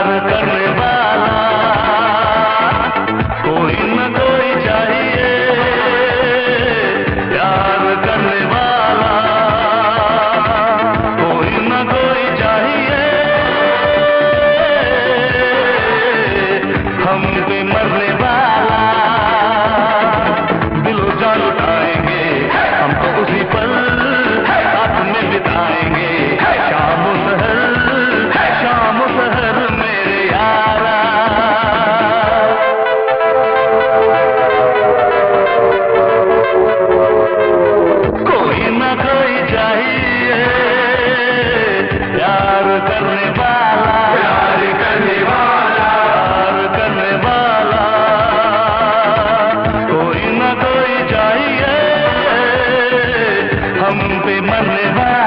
करने वाला कोई न कोई चाहिए, प्यार करने वाला कोई न कोई चाहिए, हम पे मरने वाला। दिलो जान उठाएंगे हम तो उसी पल साथ में बिताएंगे, शाम सहर मेरे यारा। कोई ना कोई चाहिए, प्यार करने वाला, प्यार करने वाला, प्यार करने वाला कोई ना कोई चाहिए, हम पे मरने वाला।